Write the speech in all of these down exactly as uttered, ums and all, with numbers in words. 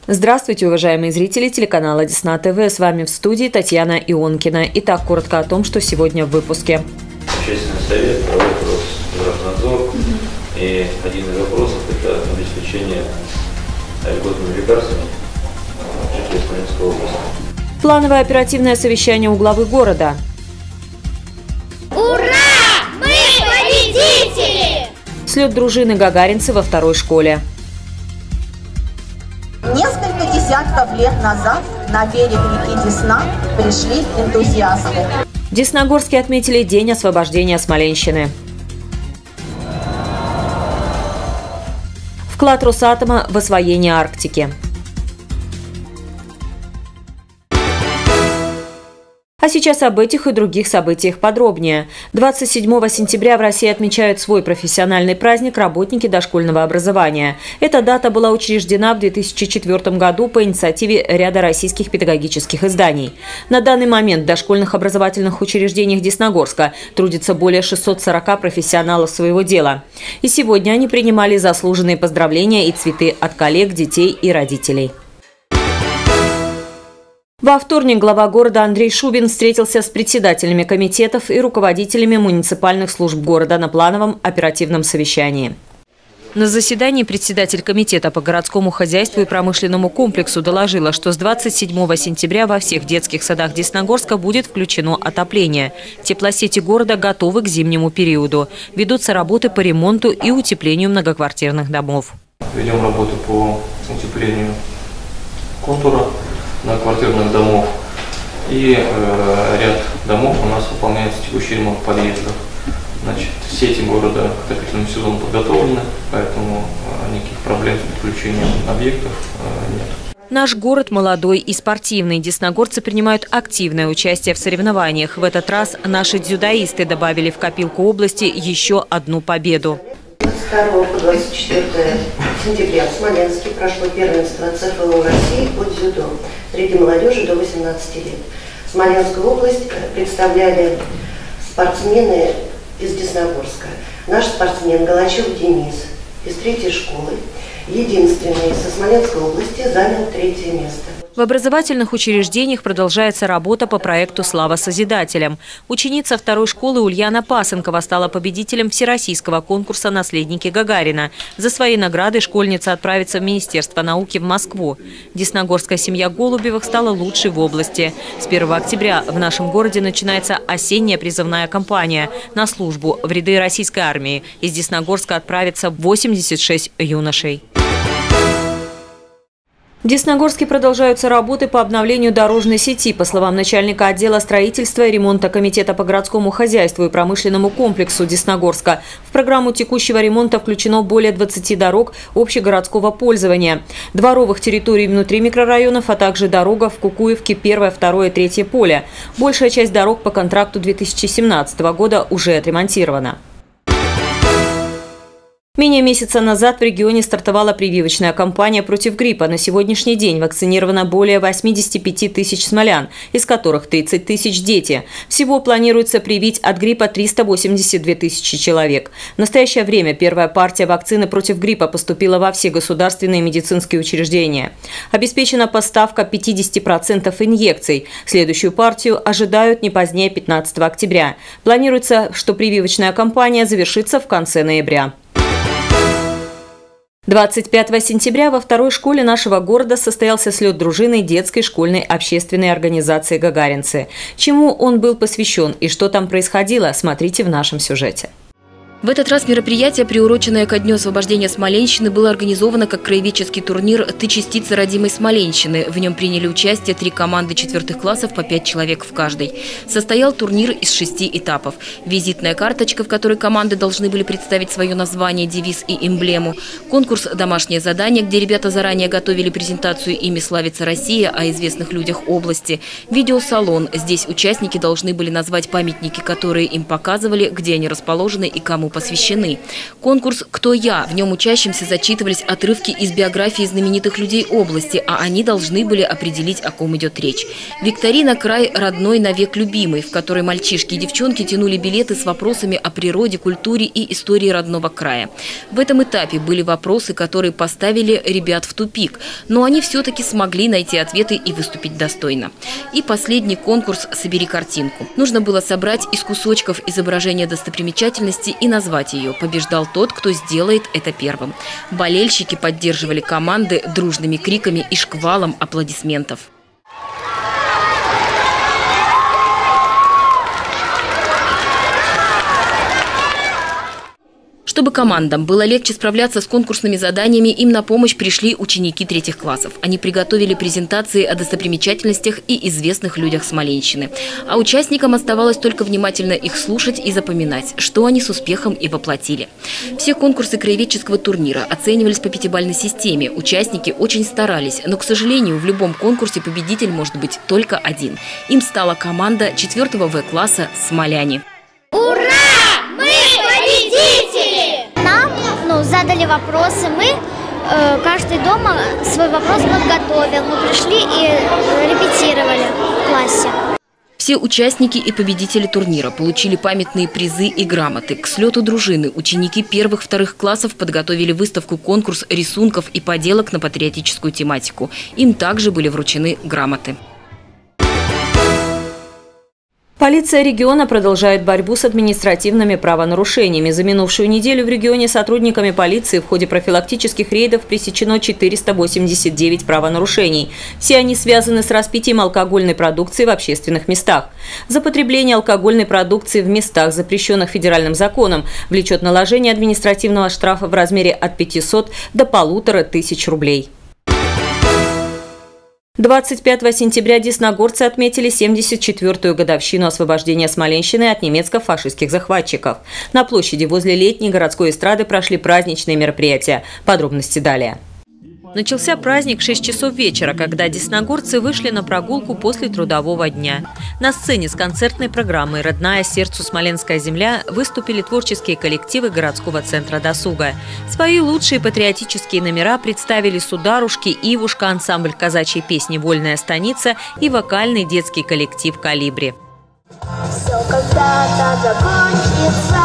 Здравствуйте, уважаемые зрители телеканала Десна ТВ. С вами в студии Татьяна Ионкина. Итак, коротко о том, что сегодня в выпуске. Общественный совет проводит Росздравнадзор, и один из вопросов – это обеспечение льготными лекарствами жителей Смоленской области. Плановое оперативное совещание у главы города. Ура! Мы победители! Слет дружины гагаринцы во второй школе. Несколько десятков лет назад на берег реки Десна пришли энтузиасты. В Десногорске отметили День освобождения Смоленщины. Вклад Росатома в освоение Арктики. А сейчас об этих и других событиях подробнее. двадцать седьмого сентября в России отмечают свой профессиональный праздник работники дошкольного образования. Эта дата была учреждена в две тысячи четвёртом году по инициативе ряда российских педагогических изданий. На данный момент в дошкольных образовательных учреждениях Десногорска трудится более шестисот сорока профессионалов своего дела. И сегодня они принимали заслуженные поздравления и цветы от коллег, детей и родителей. Во вторник глава города Андрей Шубин встретился с председателями комитетов и руководителями муниципальных служб города на плановом оперативном совещании. На заседании председатель комитета по городскому хозяйству и промышленному комплексу доложила, что с двадцать седьмого сентября во всех детских садах Десногорска будет включено отопление. Теплосети города готовы к зимнему периоду. Ведутся работы по ремонту и утеплению многоквартирных домов. Ведем работу по утеплению контура многоквартирных домов, и э, ряд домов у нас выполняется текущий ремонт подъездов. Значит, сети города к отопительному сезону подготовлены, поэтому э, никаких проблем с подключением объектов э, нет. Наш город молодой и спортивный. Десногорцы принимают активное участие в соревнованиях. В этот раз наши дзюдоисты добавили в копилку области еще одну победу. двадцать второго по двадцать четвёртое сентября в Смоленске прошло первенство ЦФО России по дзюдо среди молодежи до восемнадцати лет. Смоленскую область представляли спортсмены из Десногорска. Наш спортсмен Галачев Денис из третьей школы, единственный со Смоленской области, занял третье место. В образовательных учреждениях продолжается работа по проекту «Слава Созидателям». Ученица второй школы Ульяна Пасынкова стала победителем всероссийского конкурса «Наследники Гагарина». За свои награды школьница отправится в Министерство науки в Москву. Десногорская семья Голубевых стала лучшей в области. С первого октября в нашем городе начинается осенняя призывная кампания на службу в ряды российской армии. Из Десногорска отправится восемьдесят шесть юношей. В Десногорске продолжаются работы по обновлению дорожной сети. По словам начальника отдела строительства и ремонта комитета по городскому хозяйству и промышленному комплексу Десногорска, в программу текущего ремонта включено более двадцати дорог общегородского пользования, дворовых территорий внутри микрорайонов, а также дорога в Кукуевке первое, второе, третье поле. Большая часть дорог по контракту две тысячи семнадцатого года уже отремонтирована. Менее месяца назад в регионе стартовала прививочная кампания против гриппа. На сегодняшний день вакцинировано более восьмидесяти пяти тысяч смолян, из которых тридцать тысяч – дети. Всего планируется привить от гриппа триста восемьдесят две тысячи человек. В настоящее время первая партия вакцины против гриппа поступила во все государственные медицинские учреждения. Обеспечена поставка пятидесяти процентов инъекций. Следующую партию ожидают не позднее пятнадцатого октября. Планируется, что прививочная кампания завершится в конце ноября. двадцать пятого сентября во второй школе нашего города состоялся слет дружины детской школьной общественной организации «Гагаринцы». Чему он был посвящен и что там происходило, смотрите в нашем сюжете. В этот раз мероприятие, приуроченное ко Дню освобождения Смоленщины, было организовано как краеведческий турнир «Ты частица родимой Смоленщины». В нем приняли участие три команды четвертых классов по пять человек в каждой. Состоял турнир из шести этапов. Визитная карточка, в которой команды должны были представить свое название, девиз и эмблему. Конкурс «Домашнее задание», где ребята заранее готовили презентацию «Ими славится Россия» о известных людях области. Видеосалон. Здесь участники должны были назвать памятники, которые им показывали, где они расположены и кому ему посвящены. Конкурс «Кто я?». В нем учащимся зачитывались отрывки из биографии знаменитых людей области, а они должны были определить, о ком идет речь. Викторина «Край родной, навек любимый», в которой мальчишки и девчонки тянули билеты с вопросами о природе, культуре и истории родного края. В этом этапе были вопросы, которые поставили ребят в тупик, но они все-таки смогли найти ответы и выступить достойно. И последний конкурс «Собери картинку». Нужно было собрать из кусочков изображения достопримечательности и назвать ее. Побеждал тот, кто сделает это первым. Болельщики поддерживали команды дружными криками и шквалом аплодисментов. Чтобы командам было легче справляться с конкурсными заданиями, им на помощь пришли ученики третьих классов. Они приготовили презентации о достопримечательностях и известных людях Смоленщины. А участникам оставалось только внимательно их слушать и запоминать, что они с успехом и воплотили. Все конкурсы краеведческого турнира оценивались по пятибалльной системе. Участники очень старались, но, к сожалению, в любом конкурсе победитель может быть только один. Им стала команда четвёртого вэ класса «Смоляне». Ура! Мы победители! Нам ну, задали вопросы, мы, э, каждый дома свой вопрос подготовил. Мы пришли и репетировали в классе. Все участники и победители турнира получили памятные призы и грамоты. К слету дружины ученики первых-вторых классов подготовили выставку-конкурс рисунков и поделок на патриотическую тематику. Им также были вручены грамоты. Полиция региона продолжает борьбу с административными правонарушениями. За минувшую неделю в регионе сотрудниками полиции в ходе профилактических рейдов пресечено четыреста восемьдесят девять правонарушений. Все они связаны с распитием алкогольной продукции в общественных местах. За потребление алкогольной продукции в местах, запрещенных федеральным законом, влечет наложение административного штрафа в размере от пятисот до полутора тысяч рублей. двадцать пятого сентября десногорцы отметили семьдесят четвёртую годовщину освобождения Смоленщины от немецко-фашистских захватчиков. На площади возле летней городской эстрады прошли праздничные мероприятия. Подробности далее. Начался праздник в шесть часов вечера, когда десногорцы вышли на прогулку после трудового дня. На сцене с концертной программой «Родная сердцу Смоленская земля» выступили творческие коллективы городского центра досуга. Свои лучшие патриотические номера представили «Сударушки», «Ивушка», ансамбль казачьей песни «Вольная станица» и вокальный детский коллектив «Калибри». Все когда-то закончится,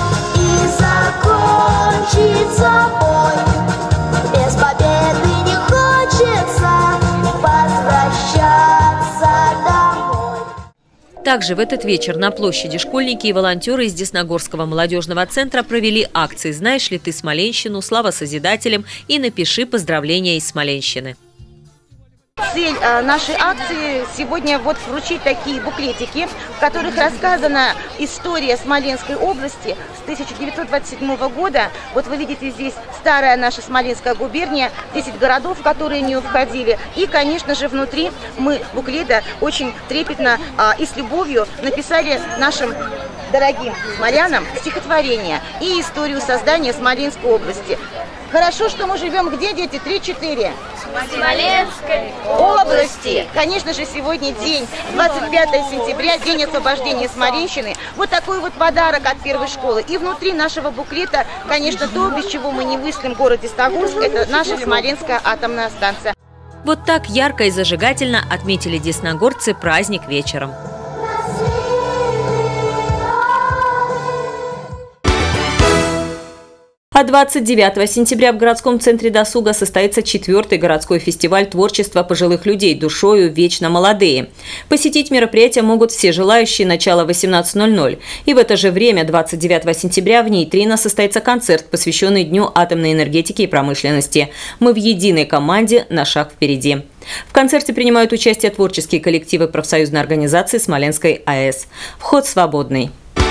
и закончится бой. Без победы не хочется возвращаться домой. Также в этот вечер на площади школьники и волонтеры из Десногорского молодежного центра провели акции «Знаешь ли ты Смоленщину?», «Слава Созидателям» и «Напиши поздравления из Смоленщины». Цель нашей акции сегодня вот вручить такие буклетики, в которых рассказана история Смоленской области с тысяча девятьсот двадцать седьмого года. Вот вы видите здесь старая наша Смоленская губерния, десять городов, которые в нее входили. И, конечно же, внутри мы буклета очень трепетно а, и с любовью написали нашим дорогим смолянам стихотворение и историю создания Смоленской области. Хорошо, что мы живем где, дети? три-четыре. В Смоленской области. Конечно же, сегодня день, двадцать пятого сентября, день освобождения Смоленщины. Вот такой вот подарок от первой школы. И внутри нашего буклета, конечно, то, без чего мы не выслем город Десногорск, это наша Смоленская атомная станция. Вот так ярко и зажигательно отметили десногорцы праздник вечером. А двадцать девятого сентября в городском центре досуга состоится четвертый городской фестиваль творчества пожилых людей «Душою вечно молодые». Посетить мероприятие могут все желающие, начало восемнадцать ноль-ноль. И в это же время, двадцать девятого сентября, в Нейтрино состоится концерт, посвященный Дню атомной энергетики и промышленности. Мы в единой команде на шаг впереди. В концерте принимают участие творческие коллективы профсоюзной организации Смоленской АЭС. Вход свободный.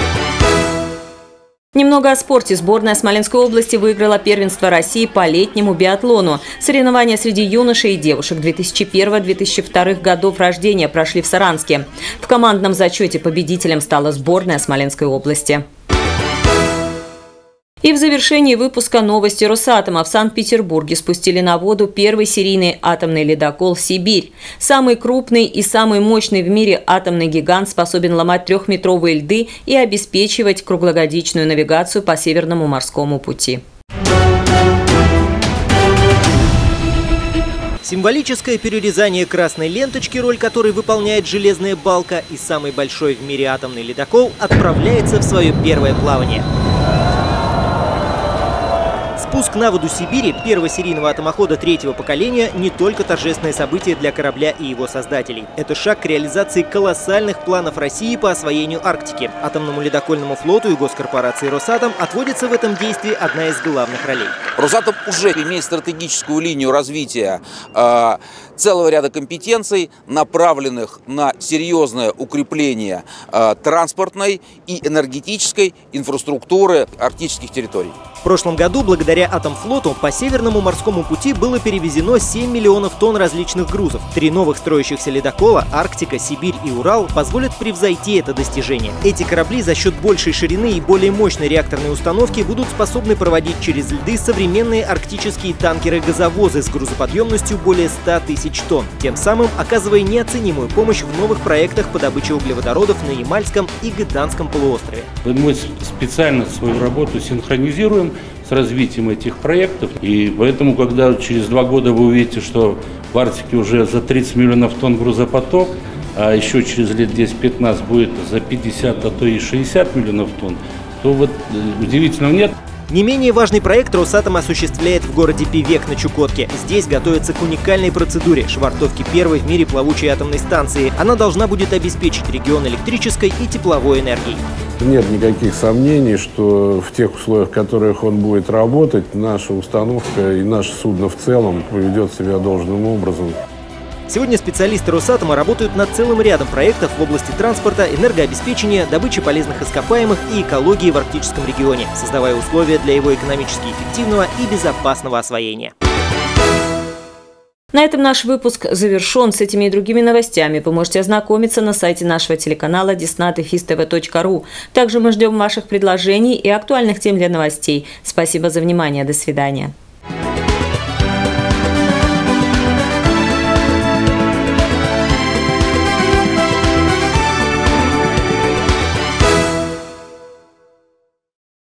Немного о спорте. Сборная Смоленской области выиграла первенство России по летнему биатлону. Соревнования среди юношей и девушек две тысячи первого — две тысячи второго годов рождения прошли в Саранске. В командном зачете победителем стала сборная Смоленской области. И в завершении выпуска новости Росатома. В Санкт-Петербурге спустили на воду первый серийный атомный ледокол «Сибирь». Самый крупный и самый мощный в мире атомный гигант способен ломать трехметровые льды и обеспечивать круглогодичную навигацию по Северному морскому пути. Символическое перерезание красной ленточки, роль которой выполняет железная балка, и самый большой в мире атомный ледокол отправляется в свое первое плавание. Спуск на воду Сибири первого серийного атомохода третьего поколения не только торжественное событие для корабля и его создателей. Это шаг к реализации колоссальных планов России по освоению Арктики. Атомному ледокольному флоту и госкорпорации «Росатом» отводится в этом действии одна из главных ролей. «Росатом» уже имеет стратегическую линию развития э, целого ряда компетенций, направленных на серьезное укрепление э, транспортной и энергетической инфраструктуры арктических территорий. В прошлом году благодаря Атомфлоту по Северному морскому пути было перевезено семь миллионов тонн различных грузов. Три новых строящихся ледокола «Арктика», «Сибирь» и «Урал» позволят превзойти это достижение. Эти корабли за счет большей ширины и более мощной реакторной установки будут способны проводить через льды современные арктические танкеры-газовозы с грузоподъемностью более ста тысяч тонн, тем самым оказывая неоценимую помощь в новых проектах по добыче углеводородов на Ямальском и Гыданском полуострове. Мы специально свою работу синхронизируем с развитием этих проектов. И поэтому, когда через два года вы увидите, что в Арктике уже за тридцать миллионов тонн грузопоток, а еще через лет десять-пятнадцать будет за пятьдесят, а то и шестьдесят миллионов тонн, то вот удивительного нет. Не менее важный проект «Росатом» осуществляет в городе Певек на Чукотке. Здесь готовится к уникальной процедуре швартовки первой в мире плавучей атомной станции. Она должна будет обеспечить регион электрической и тепловой энергией. Нет никаких сомнений, что в тех условиях, в которых он будет работать, наша установка и наше судно в целом поведет себя должным образом. Сегодня специалисты «Росатома» работают над целым рядом проектов в области транспорта, энергообеспечения, добычи полезных ископаемых и экологии в арктическом регионе, создавая условия для его экономически эффективного и безопасного освоения. На этом наш выпуск завершен. С этими и другими новостями вы можете ознакомиться на сайте нашего телеканала диснат эфис тэ вэ точка ру. Также мы ждем ваших предложений и актуальных тем для новостей. Спасибо за внимание. До свидания.